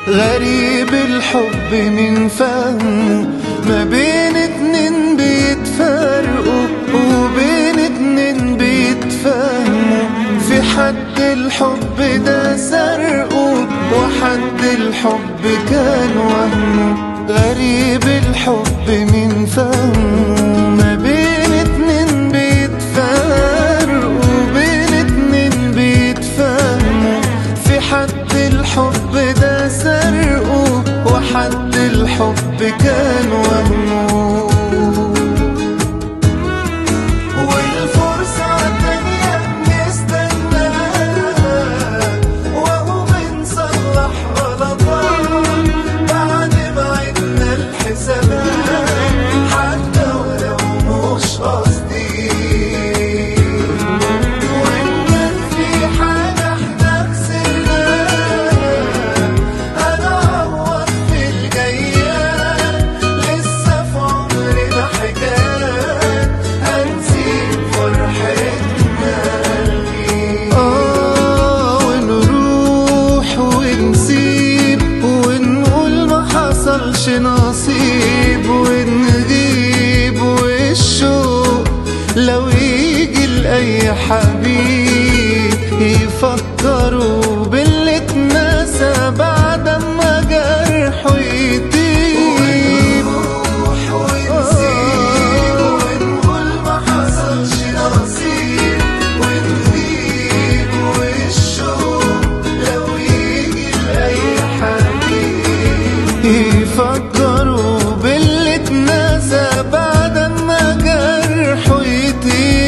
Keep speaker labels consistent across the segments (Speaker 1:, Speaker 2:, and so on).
Speaker 1: غريب الحب من فهمه، ما بين اتنين بيتفرقوا وبين اتنين بيتفهموا. في حد الحب ده سرقه وحد الحب كان وهمه. غريب الحب من فهمه، ما بين اتنين بيتفرقوا وبين اتنين بيتفهموا. في حد الحب ده سرقه وحد الحب كان وهمه. والفرصة التانية بنستناها وهو بنصلح غلطات بعد ما عدنا الحسابات، حتى ولو مش قصدي. وإن كان في حاجة احنا خسرناها هنعوض في الجايات. لسه في عمرنا حكايات هنسيب فرحتنا ونروح ونسيب ونقول ما حصلش نصيب ونغيب. والشوق لو يجي لأي حبيب يفكروا باللي اتنسى بعد ما جرحه يطيب. ونروح ونسيب ونقول ما حصلش نصيب ونغيب. والشوق لو يجي لأي حبيب يفكروا باللي اتنسى بعد ما جرحه يطيب.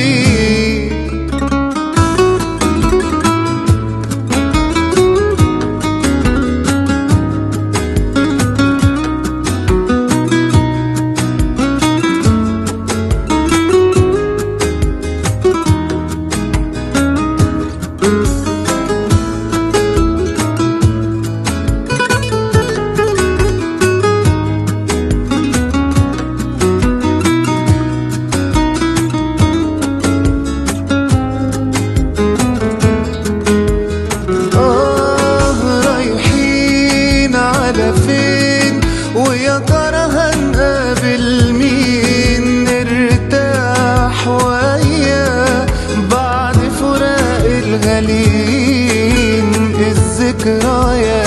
Speaker 1: رايحين على فين ويا ترى هنقابل مين؟ نرتاح وياه بعد فراق الغالين. الذكريات